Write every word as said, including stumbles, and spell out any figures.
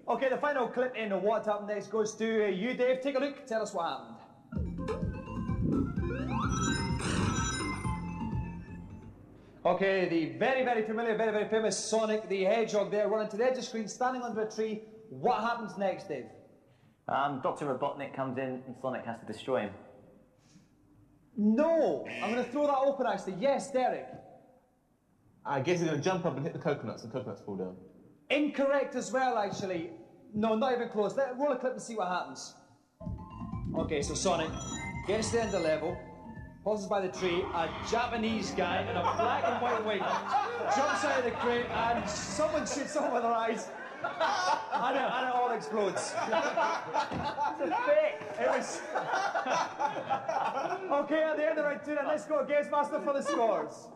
Okay, the final clip in What Happened Next goes to uh, you, Dave. Take a look, tell us what happened. Okay, the very, very familiar, very, very famous Sonic the Hedgehog there running to the edge of the screen, standing under a tree. What happens next, Dave? Um, Doctor Robotnik comes in and Sonic has to destroy him. No! I'm going to throw that open, actually. Yes, Derek? I guess he's going to jump up and hit the coconuts and coconuts fall down. Incorrect as well, actually. No, not even close. Let, roll a clip and see what happens. Okay, so Sonic gets to the end of the level, pauses by the tree, a Japanese guy in a black and white wig jumps out of the crate and someone shoots someone with their eyes and it, and it all explodes. It's a fake. It was... Okay, at the end of round two, and let's go Gamesmaster for the scores.